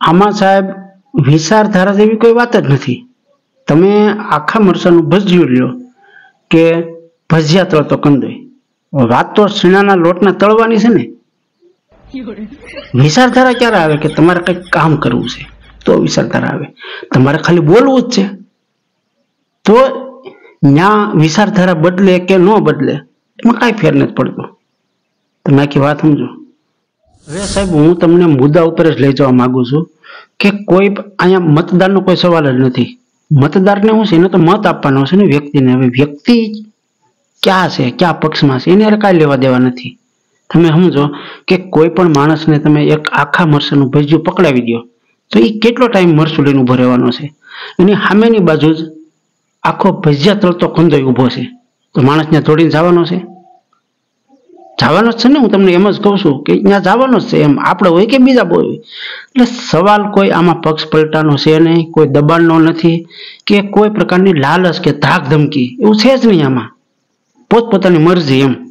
આમાં સાહેબ વિચારધારા જેવી કોઈ વાત જ નથી. તમે આખા મરચાનું ભજ્યું લ્યો કે ભજીયા તળતો કંદોય, વાત તો શીણાના લોટના તળવાની છે ને. વિચારધારા ક્યારે આવે કે તમારે કંઈક કામ કરવું છે તો વિચારધારા આવે. તમારે ખાલી બોલવું જ છે તો ત્યાં વિચારધારા બદલે કે ન બદલે એમાં કાંઈ ફેર નથી પડતો. તમે આખી વાત સમજો. હવે સાહેબ હું તમને મુદ્દા ઉપર જ લઈ જવા માંગુ છું કે કોઈ અહીંયા મતદારનો કોઈ સવાલ જ નથી. મતદારને શું છે, એને તો મત આપવાનો છે ને વ્યક્તિને. હવે વ્યક્તિ ક્યાં છે, ક્યાં પક્ષમાં છે, એને કાંઈ લેવા દેવા નથી. તમે સમજો કે કોઈ પણ માણસને તમે એક આખા મરચાનું ભજીયું પકડાવી દો તો એ કેટલો ટાઈમ મરચું લઈને ઉભો રહેવાનો છે. એની સામેની બાજુ જ આખો ભજીયા તળતો કંદોય ઉભો છે, તો માણસને દોડીને જવાનો છે? જવાનો જ છે ને. હું તમને એમ જ કહું છું કે ત્યાં જવાનો જ છે, એમ આપણે હોય કે બીજા હોય. એટલે સવાલ કોઈ આમાં પક્ષ પલટાનો છે નહીં, કોઈ દબાણનો નથી કે કોઈ પ્રકારની લાલચ કે ધાક ધમકી એવું છે જ નહીં. આમાં પોતપોતાની મરજી એમ.